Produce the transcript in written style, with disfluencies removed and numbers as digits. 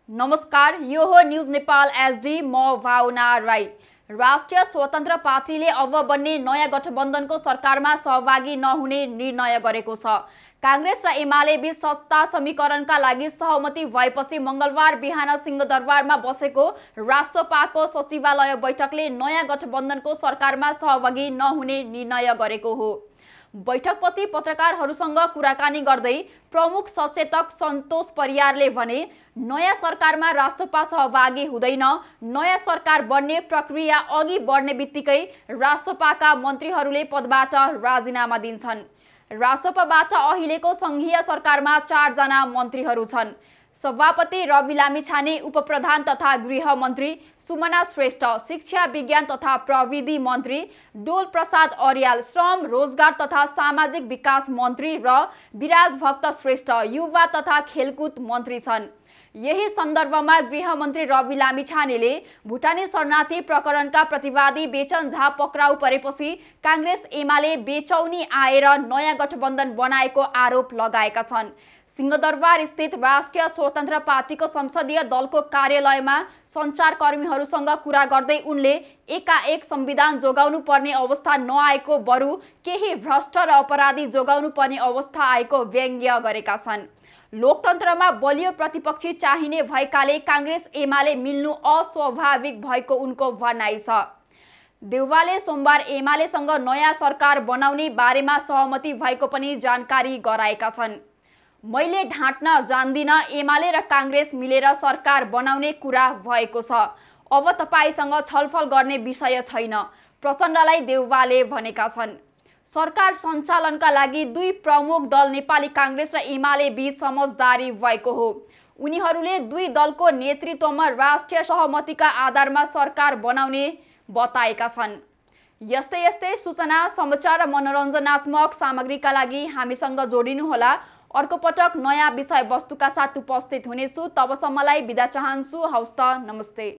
नमस्कार, यो हो न्यूज नेपाल एसडी म भावना राई। राष्ट्रिय स्वतन्त्र पार्टीले अब बन्ने नयाँ गठबन्धनको सरकारमा सहभागी नहुने निर्णय गरेको छ। कांग्रेस र एमाले बीच सत्ता समीकरणका लागि सहमति भएपछि मंगलबार बिहान सिंहदरबारमा बसेको राष्ट्रपाको सचिवालय बैठकले नयाँ गठबन्धनको सरकारमा सहभागी नहुने निर्णय गरेको हो। बैठकपछि पत्रकारहरूसँग कुराकानी गर्दै प्रमुख सचेतक सन्तोष परियारले भने, नयाँ सरकारमा राष्ट्रपा सहभागी हुँदैन। नयाँ सरकार बन्ने प्रक्रिया अघि बढ्ने बित्तिकै राष्ट्रपाका मन्त्रीहरूले पदबाट राजीनामा दिन्छन्। राष्ट्रपाबाट अहिलेको संघीय सरकारमा 4 जना मन्त्रीहरू छन्। सभापति रवि लामिछाने, उपप्रधान तथा गृह मन्त्री सुमना श्रेष्ठ, शिक्षा विज्ञान तथा प्रविधि मन्त्री डोल प्रसाद अर्याल, श्रम रोजगार तथा सामाजिक विकास मन्त्री र विराज भक्त श्रेष्ठ, युवा तथा खेलकुद मन्त्री छन्। यही सन्दर्भमा गृह मन्त्री रवि लामिछानेले भुटानी शरणार्थी प्रकरणका प्रतिवादी बेचन झा पक्राउ परेपछि कांग्रेस एमाले बेचौनी आएर नयाँ गठबन्धन बनाएको आरोप लगाएका छन्। सिंहदरबार स्थित राष्ट्रिय स्वतन्त्र पार्टीको संसदीय दलको कार्यालयमा सञ्चारकर्मीहरूसँग कुरा गर्दै उनले एकाएक संविधान जोगाउनु पर्ने अवस्था नआएको, बरु केही भ्रष्ट र अपराधी जोगाउनु पर्ने अवस्था आएको व्यङ्ग्य गरेका छन्। लोकतन्त्रमा बलियो प्रतिपक्षी चाहिने भएकाले कांग्रेस एमाले मिल्नु अस्वाभाविक भएको उनको भनाइ छ। देउवाले सोमबार एमालेसँग नयाँ सरकार बनाउने बारेमा सहमति भएको पनि जानकारी गराएका छन्। मैले ढाँट्न जान्दिन, एमाले र कांग्रेस मिलेर सरकार बनाउने कुरा भएको छ। अब तपाईसँग छलफल गर्ने विषय छैन, प्रचण्डलाई देउवाले भनेका छन्। सरकार सञ्चालनका लागि दुई प्रमुख दल नेपाली कांग्रेस र एमाले बीच समझदारी भएको हो। उनीहरूले दुई दलको नेतृत्वमा राष्ट्रिय सहमतिका आधारमा सरकार बनाउने बताएका छन्। यस्तै सूचना, समाचार र मनोरञ्जनात्मक सामग्रीका लागि हामीसँग जोडिनुहोला। अर्को पटक नयाँ विषयवस्तुका साथ उपस्थित हुनेछु। तबसम्मलाई बिदा चाहन्छु। हवस् त, नमस्ते।